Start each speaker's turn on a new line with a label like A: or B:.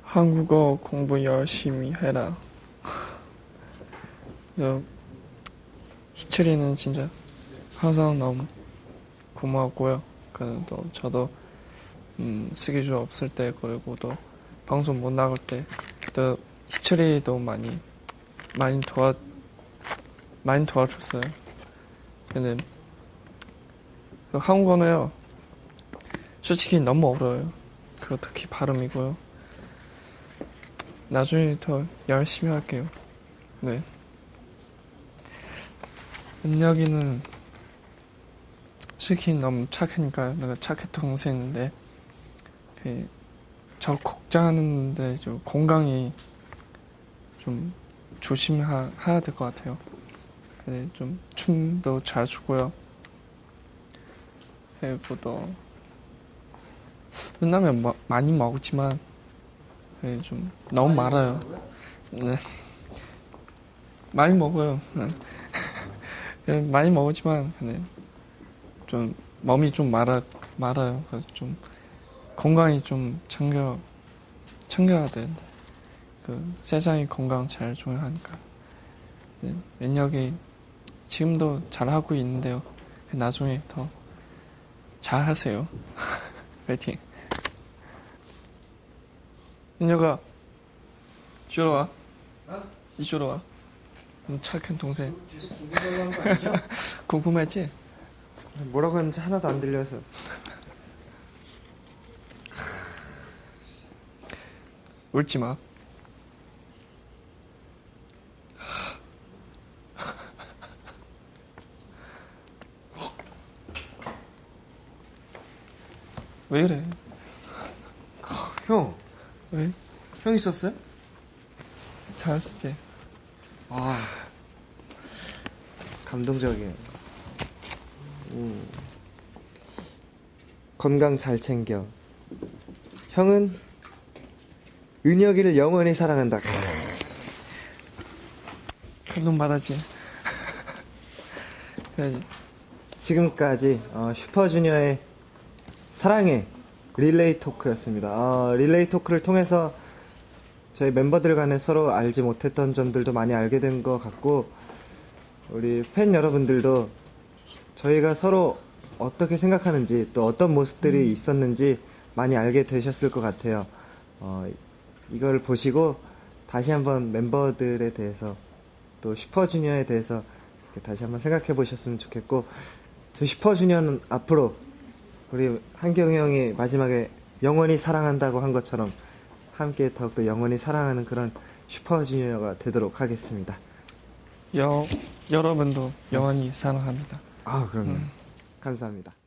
A: 한국어 공부 열심히 해라. 희철이는 진짜 항상 너무 고마웠고요. 또 저도 스케줄 없을 때, 그리고 또 방송 못 나갈 때, 또 희철이도 많이 도와줬어요. 근데 한국어는요, 솔직히 너무 어려워요. 특히 발음이고요. 나중에 더 열심히 할게요. 네. 은혁이는 솔직히 너무 착하니까, 내가 착했던 동생인데, 저 걱정하는데 좀 건강이 좀 조심해야 될 것 같아요. 근데 좀 춤도 잘 추고요. 그리고 또 라면 많이 먹지만 좀 너무 많아요. 네. 많이 먹어요. 네. 많이 먹지만 좀 몸이 좀 말아요. 그래서 좀 건강히 좀 챙겨야 돼. 세상이 건강 제일 중요하니까. 네. 은혁이 지금도 잘하고 있는데요. 나중에 더 잘하세요. 파이팅. 은혁아, 이쪽으로 와. 이쪽으로 와. 착한 동생.
B: 계속 준비하려고 하는 거 아니죠?
A: 궁금했지?
B: 뭐라고 하는지 하나도 안 들려서.
A: 울지 마. 왜 그래?
B: 형,
A: 왜?
B: 형 있었어요?
A: 잘했지.
B: 아, 감동적이에요. 건강 잘 챙겨. 형은 은혁이를 영원히 사랑한다.
A: 감동받았지. 그래야지.
B: 지금까지 슈퍼주니어의 사랑의 릴레이 토크였습니다. 릴레이 토크를 통해서 저희 멤버들 간에 서로 알지 못했던 점들도 많이 알게 된 것 같고, 우리 팬 여러분들도 저희가 서로 어떻게 생각하는지, 또 어떤 모습들이 있었는지 많이 알게 되셨을 것 같아요. 이걸 보시고 다시 한번 멤버들에 대해서, 또 슈퍼주니어에 대해서 다시 한번 생각해 보셨으면 좋겠고, 저희 슈퍼주니어는 앞으로 우리 한경이 형이 마지막에 영원히 사랑한다고 한 것처럼 함께 더욱더 영원히 사랑하는 그런 슈퍼주니어가 되도록 하겠습니다.
A: 여러분도 영원히 사랑합니다.
B: 그럼요. 감사합니다.